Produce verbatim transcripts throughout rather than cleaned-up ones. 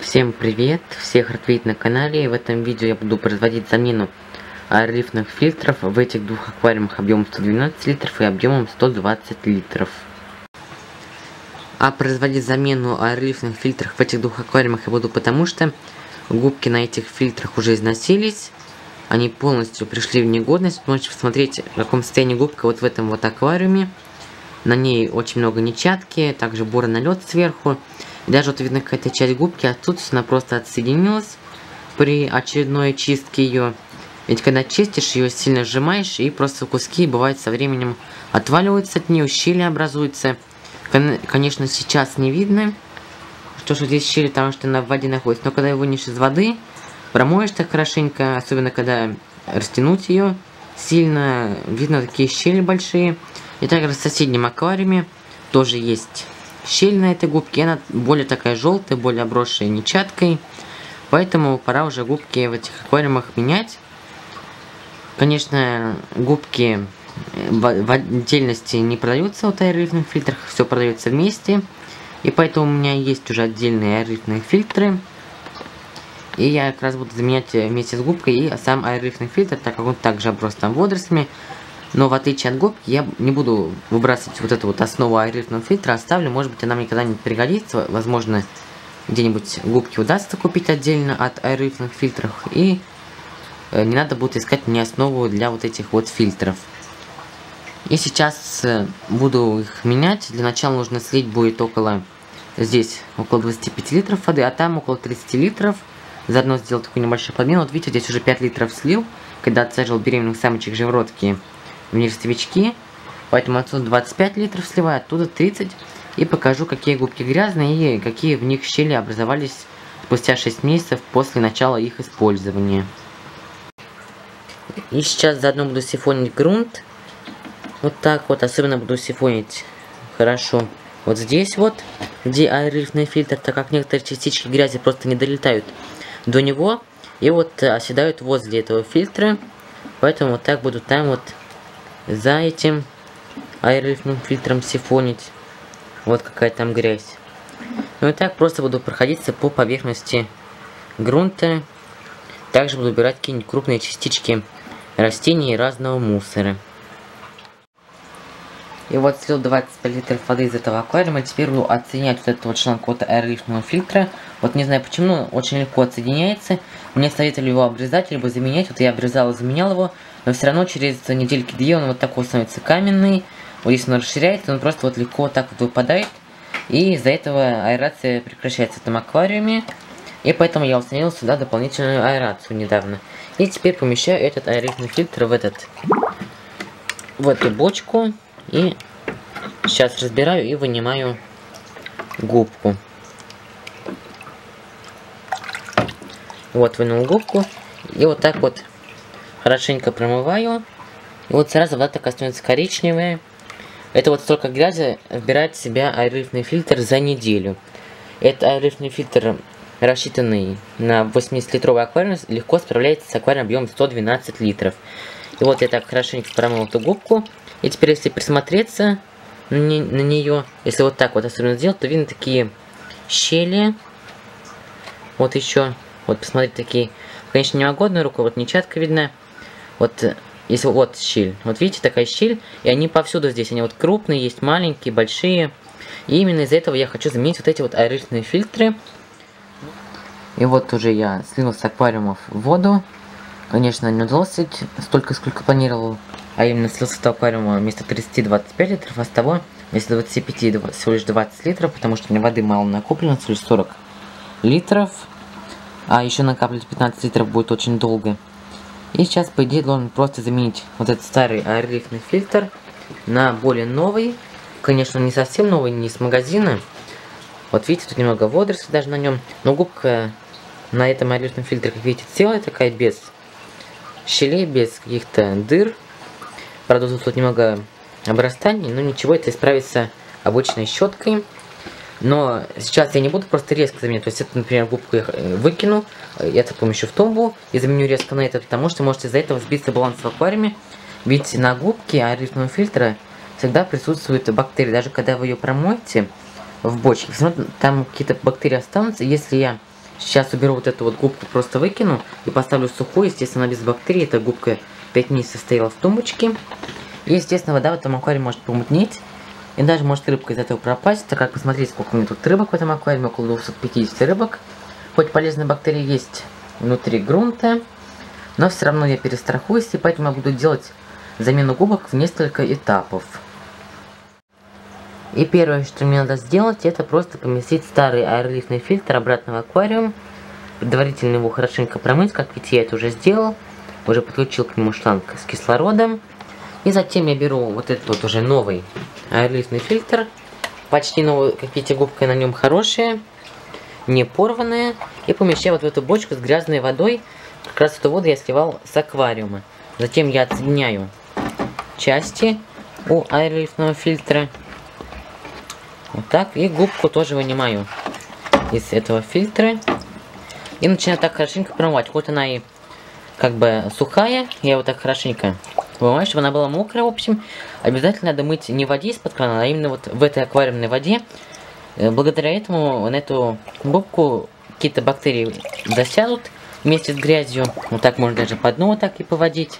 Всем привет, всех рад видеть на канале. В этом видео я буду производить замену аэролифтных фильтров в этих двух аквариумах объемом сто двенадцать литров и объемом сто двадцать литров. А производить замену аэролифтных фильтров в этих двух аквариумах я буду потому, что губки на этих фильтрах уже износились. Они полностью пришли в негодность. Можете посмотреть, в каком состоянии губка вот в этом вот аквариуме. На ней очень много нечатки, также бурый налет сверху. И даже вот видно какая-то часть губки отсутствует, она просто отсоединилась при очередной чистке ее. Ведь когда чистишь ее, сильно сжимаешь, и просто куски бывает со временем отваливаются от нее, щели образуются. Конечно, сейчас не видно, что, что здесь щели, потому что она в воде находится. Но когда ее вынешь из воды, промоешь так хорошенько, особенно когда растянуть ее сильно, видно такие щели большие. И также в соседнем аквариуме тоже есть щель на этой губке, она более такая желтая, более обросшая нечаткой. Поэтому пора уже губки в этих аквариумах менять. Конечно, губки в, в отдельности не продаются в аэролифтных фильтрах, все продается вместе. И поэтому у меня есть уже отдельные аэролифтные фильтры. И я как раз буду заменять вместе с губкой и сам аэролифтный фильтр, так как он также оброс там водорослями. Но в отличие от губки, я не буду выбрасывать вот эту вот основу аэролифтного фильтра, оставлю, может быть, она мне когда-нибудь пригодится, возможно, где-нибудь губки удастся купить отдельно от аэролифтных фильтров, и э, не надо будет искать мне основу для вот этих вот фильтров. И сейчас э, буду их менять. Для начала нужно слить будет около, здесь около двадцати пяти литров воды, а там около тридцати литров. Заодно сделал такую небольшую подмену. Вот видите, здесь уже пять литров слил, когда отсаживал беременных самочек живородки в нерестовички, поэтому отсюда двадцать пять литров сливаю, оттуда тридцать, и покажу, какие губки грязные и какие в них щели образовались спустя шесть месяцев после начала их использования. И сейчас заодно буду сифонить грунт, вот так вот, особенно буду сифонить хорошо вот здесь вот, где аэролифтный фильтр, так как некоторые частички грязи просто не долетают до него и вот оседают возле этого фильтра, поэтому вот так буду там вот за этим аэролифтным фильтром сифонить. Вот какая там грязь. Ну и так просто буду проходиться по поверхности грунта. Также буду убирать какие-нибудь крупные частички растений и разного мусора. И вот слил двадцать пять литров воды из этого аквариума. Теперь буду отсоединять вот этот вот шланг от аэролифтного фильтра. Вот не знаю почему, но очень легко отсоединяется. Мне советовали его обрезать, либо заменять. Вот я обрезал и заменял его. Но все равно через недельки две он вот такой становится каменный. Вот если он расширяется, он просто вот легко вот так вот выпадает. И из-за этого аэрация прекращается в этом аквариуме. И поэтому я установил сюда дополнительную аэрацию недавно. И теперь помещаю этот аэролифтный фильтр в этот, в эту бочку. И сейчас разбираю и вынимаю губку. Вот вынул губку. И вот так вот хорошенько промываю. И вот сразу вода такая становится коричневая. Это вот столько грязи вбирает в себя аэролифтный фильтр за неделю. Этот аэролифтный фильтр, рассчитанный на восьмидесятилитровый аквариум, легко справляется с аквариумом объемом сто двенадцать литров. И вот я так хорошенько промыл эту губку. И теперь, если присмотреться на, не, на нее, если вот так вот особенно сделать, то видно такие щели. Вот еще, вот посмотрите, такие, конечно, не могу одной рукой, вот нечатка видна. Вот, если вот щель, вот видите, такая щель, и они повсюду здесь, они вот крупные, есть маленькие, большие. И именно из-за этого я хочу заменить вот эти вот аэролифтные фильтры. И вот уже я слил с аквариумов воду. Конечно, не удалось слить столько, сколько планировал. А именно слил с этого аквариума вместо тридцати двадцать пять литров, а с того вместо двадцати пяти всего лишь двадцать литров, потому что у меня воды мало накоплено, всего лишь сорок литров. А еще накапливать пятнадцать литров будет очень долго. И сейчас, по идее, должен просто заменить вот этот старый аэролифтный фильтр на более новый. Конечно, не совсем новый, не с магазина. Вот видите, тут немного водорослей даже на нем. Но губка на этом аэролифтном фильтре, как видите, целая такая, без щелей, без каких-то дыр. Правда, тут, тут немного обрастаний, но ничего, это исправится обычной щеткой. Но сейчас я не буду просто резко заменять. То есть это, например, губку я выкину, это помещу в тумбу и заменю резко на это, потому что может из-за этого сбиться баланс в аквариуме. Ведь на губке аэролифтного фильтра всегда присутствуют бактерии. Даже когда вы ее промоете в бочке, все равно там какие-то бактерии останутся. Если я Сейчас уберу вот эту вот губку, просто выкину и поставлю сухую, естественно, без бактерий. Эта губка пять дней состояла в тумбочке. И, естественно, вода в этом аквариуме может помутнеть. И даже может рыбка из этого пропасть. Так как, посмотрите, сколько у меня тут рыбок в этом аквариуме. Около двухсот пятидесяти рыбок. Хоть полезные бактерии есть внутри грунта, но все равно я перестрахуюсь. И поэтому я буду делать замену губок в несколько этапов. И первое, что мне надо сделать, это просто поместить старый аэролифтный фильтр обратно в аквариум. Предварительно его хорошенько промыть, как видите, я это уже сделал. Уже подключил к нему шланг с кислородом. И затем я беру вот этот вот уже новый аэролифтный фильтр. Почти новый, как видите, губка на нем хорошая, не порванная. И помещаю вот в эту бочку с грязной водой. Как раз эту воду я сливал с аквариума. Затем я отсоединяю части у аэролифтного фильтра. Вот так. И губку тоже вынимаю из этого фильтра. И начинаю так хорошенько промывать. Хоть она и как бы сухая, я вот так хорошенько вымываю, чтобы она была мокрая. В общем, обязательно надо мыть не в воде из-под крана, а именно вот в этой аквариумной воде. Благодаря этому на эту губку какие-то бактерии засядут вместе с грязью. Вот так можно даже по дну вот так и поводить.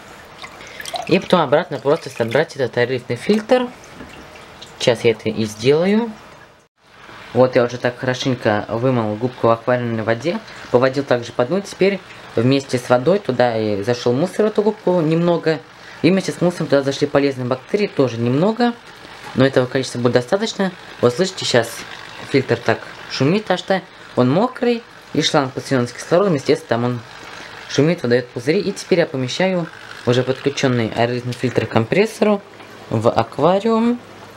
И потом обратно просто собрать этот аэролифтный фильтр. Сейчас я это и сделаю. Вот я уже так хорошенько вымыл губку в аквариумной воде. Поводил также по дну. Теперь вместе с водой туда и зашел мусор в эту губку немного. И вместе с мусором туда зашли полезные бактерии тоже немного. Но этого количества будет достаточно. Вот слышите, сейчас фильтр так шумит, потому что он мокрый. И шланг подсоединен с кислородом. Естественно, там он шумит, выдает пузыри. И теперь я помещаю уже подключенный аэролифтный фильтр к компрессору в аквариум.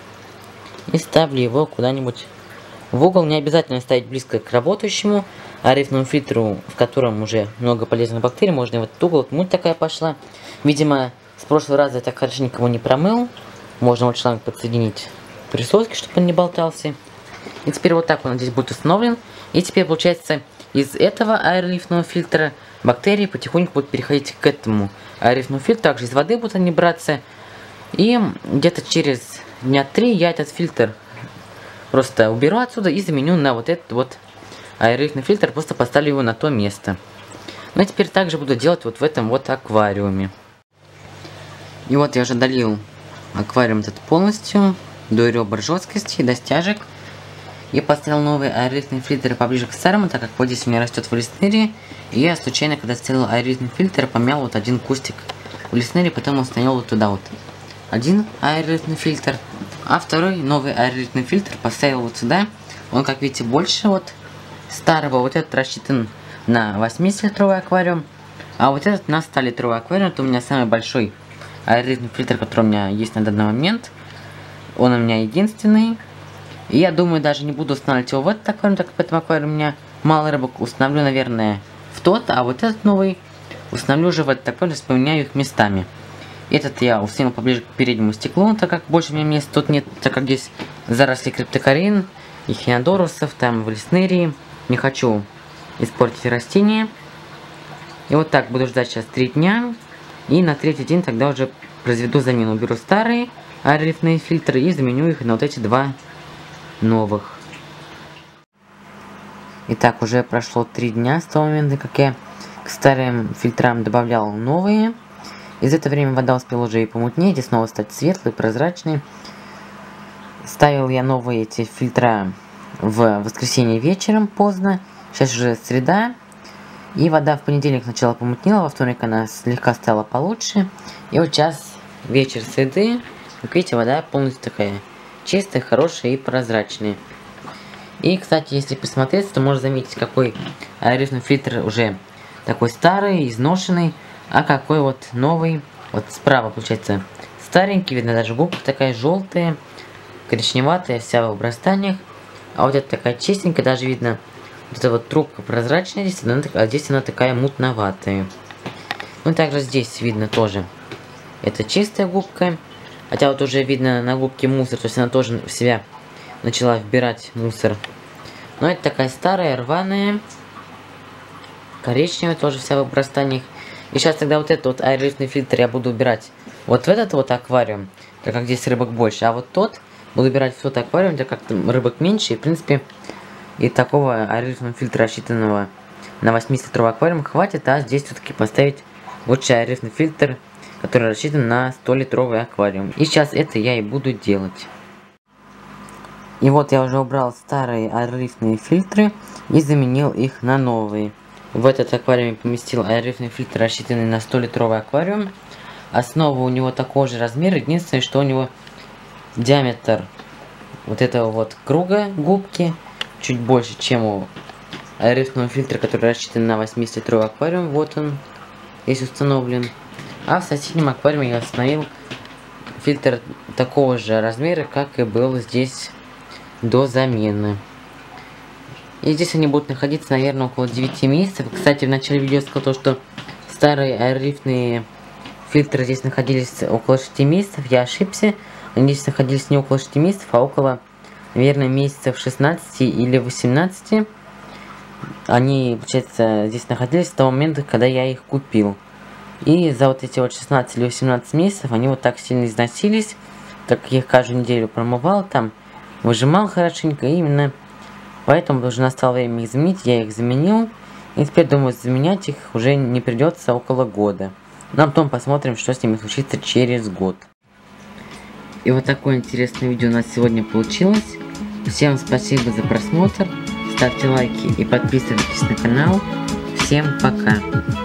И ставлю его куда-нибудь в угол. Не обязательно ставить близко к работающему аэролифтному фильтру, в котором уже много полезных бактерий. Можно и в этот угол. Вот муть такая пошла. Видимо, с прошлого раза я так хорошенько его не промыл. Можно вот шланг подсоединить к присоске, чтобы он не болтался. И теперь вот так он здесь будет установлен. И теперь получается из этого аэролифтного фильтра бактерии потихоньку будут переходить к этому аэролифтному фильтру. Также из воды будут они браться. И где-то через дня три я этот фильтр просто уберу отсюда и заменю на вот этот вот аэролифтный фильтр. Просто поставлю его на то место. Ну и теперь также буду делать вот в этом вот аквариуме. И вот я уже долил аквариум этот полностью до ребер жесткости, до стяжек. И поставил новый аэролифтный фильтр поближе к старому, так как вот здесь у меня растет в лиснере. И я случайно, когда ставил аэролифтный фильтр, помял вот один кустик в лиснере, потом установил вот туда вот один аэролифтный фильтр, а второй новый аэролифтный фильтр поставил вот сюда. Он, как видите, больше вот старого. Вот этот рассчитан на восьмидесятилитровый аквариум, а вот этот на столитровый аквариум. Это у меня самый большой аэролифтный фильтр, который у меня есть на данный момент. Он у меня единственный. И я думаю, даже не буду устанавливать его в этот аквариум, так как в этом аквариуме у меня мало рыбок. Установлю, наверное, в тот, а вот этот новый установлю уже в этот аквариум, поменяю их местами. Этот я установил поближе к переднему стеклу, так как больше у меня места тут нет, так как здесь заросли криптокарин, эхинодорусов, там в лиснерии. Не хочу испортить растения. И вот так буду ждать сейчас три дня. И на третий день тогда уже произведу замену. Уберу старые аэролифтные фильтры и заменю их на вот эти два новых. Итак, уже прошло три дня с того момента, как я к старым фильтрам добавлял новые. И за это время вода успела уже и помутнеть, и снова стать светлой, прозрачной. Ставил я новые эти фильтра в воскресенье вечером поздно. Сейчас уже среда. И вода в понедельник сначала помутнела, во вторник она слегка стала получше. И вот сейчас вечер среды. Как видите, вода полностью такая чистая, хорошая и прозрачная. И, кстати, если присмотреться, то можно заметить, какой аэролифтный фильтр уже такой старый, изношенный. А какой вот новый. Вот справа получается старенький. Видно, даже губка такая желтая, коричневатая, вся в обрастаниях. А вот эта такая чистенькая. Даже видно, вот эта вот трубка прозрачная здесь, а здесь она такая мутноватая. Ну и также здесь видно тоже. Это чистая губка. Хотя вот уже видно на губке мусор. То есть она тоже в себя начала вбирать мусор. Но это такая старая, рваная. Коричневая тоже вся в обрастаниях. И сейчас тогда вот этот вот аэролифтный фильтр я буду убирать вот в этот вот аквариум, так как здесь рыбок больше. А вот тот буду убирать в тот аквариум, так как там рыбок меньше. И в принципе И такого аэрифного фильтра, рассчитанного на восьмидесятилитровый аквариум, хватит, а здесь все-таки поставить лучше аэрифный фильтр, который рассчитан на столитровый аквариум. И сейчас это я и буду делать. И вот я уже убрал старые аэрифные фильтры и заменил их на новые. В этот аквариум поместил аэрифный фильтр, рассчитанный на столитровый аквариум. Основа у него такого же размера, единственное, что у него диаметр вот этого вот круга губки чуть больше, чем у аэрифного фильтра, который рассчитан на восьмидесятилитровый аквариум. Вот он здесь установлен. А в соседнем аквариуме я установил фильтр такого же размера, как и был здесь до замены. И здесь они будут находиться, наверное, около девяти месяцев. Кстати, в начале видео я сказал, что старые аэрифные фильтры здесь находились около шести месяцев. Я ошибся. Они здесь находились не около шести месяцев, а около, наверное, месяцев шестнадцати или восемнадцати. Они, получается, здесь находились с того момента, когда я их купил. И за вот эти вот шестнадцать или восемнадцать месяцев они вот так сильно износились, так как я их каждую неделю промывал, там выжимал хорошенько, и именно поэтому уже настало время их заменить. Я их заменил, и теперь, думаю, заменять их уже не придется около года. Ну а потом посмотрим, что с ними случится через год. И вот такое интересное видео у нас сегодня получилось. Всем спасибо за просмотр, ставьте лайки и подписывайтесь на канал. Всем пока!